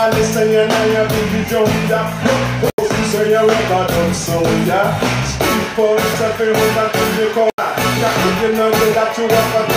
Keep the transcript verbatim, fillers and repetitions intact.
I listen you now you big jump ya. So you record on sound ya. Street police have been with that to the car. That you know that you walk